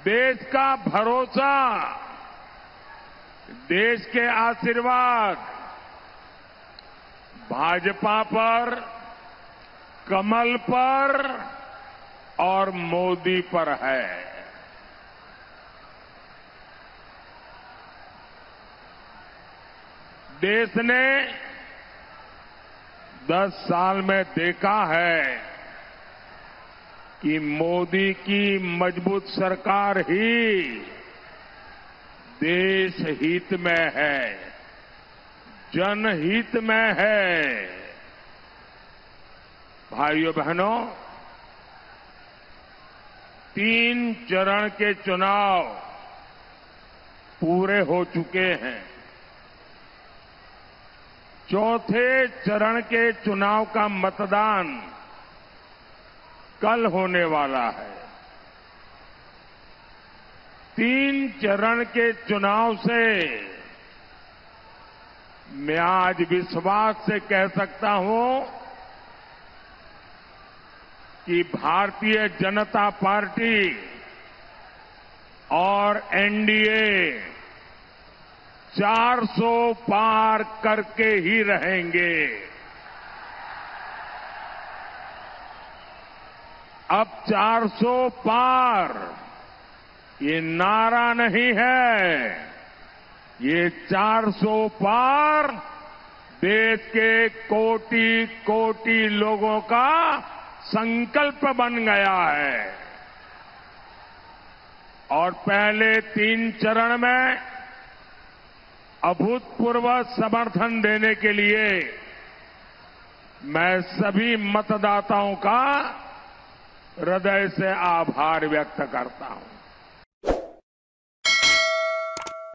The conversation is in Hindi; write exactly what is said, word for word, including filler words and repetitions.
देश का भरोसा, देश के आशीर्वाद भाजपा पर, कमल पर और मोदी पर है। देश ने दस साल में देखा है कि मोदी की मजबूत सरकार ही देश हित में है, जनहित में है। भाइयों बहनों, तीन चरण के चुनाव पूरे हो चुके हैं। चौथे चरण के चुनाव का मतदान कल होने वाला है। तीन चरण के चुनाव से मैं आज विश्वास से कह सकता हूं कि भारतीय जनता पार्टी और एनडीए चार सौ पार करके ही रहेंगे। अब चार सौ पार ये नारा नहीं है, ये चार सौ पार देश के कोटि कोटि लोगों का संकल्प बन गया है। और पहले तीन चरण में अभूतपूर्व समर्थन देने के लिए मैं सभी मतदाताओं का हृदय से आभार व्यक्त करता हूं।